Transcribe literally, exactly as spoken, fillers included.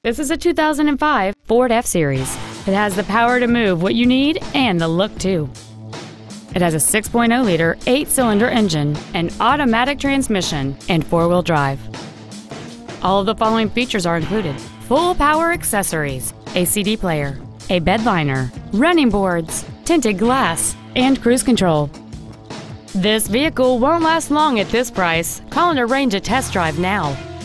This is a two thousand five Ford F-Series. It has the power to move what you need and the look too. It has a six point oh liter eight-cylinder engine, an automatic transmission, and four-wheel drive. All of the following features are included: full power accessories, a C D player, a bed liner, running boards, tinted glass, and cruise control. This vehicle won't last long at this price. Call and arrange a test drive now.